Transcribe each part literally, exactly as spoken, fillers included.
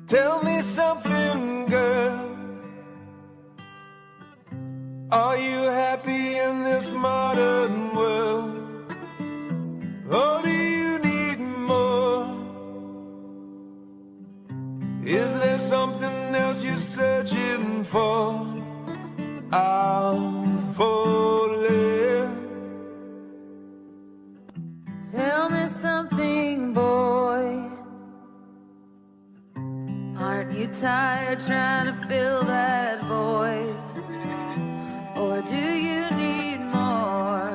Tell me something, girl. Are you happy in this modern world? Or do you need more? Is there something else you're searching for? I'm falling. Tell me something, boy. Aren't you tired trying to fill that void? Or do you need more?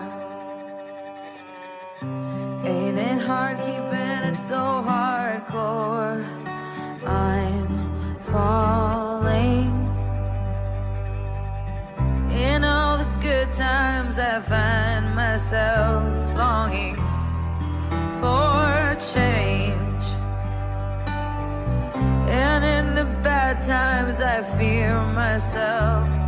Ain't it hard keeping it so hardcore? I'm falling. In all the good times I find myself longing for change, and in the bad times I fear myself.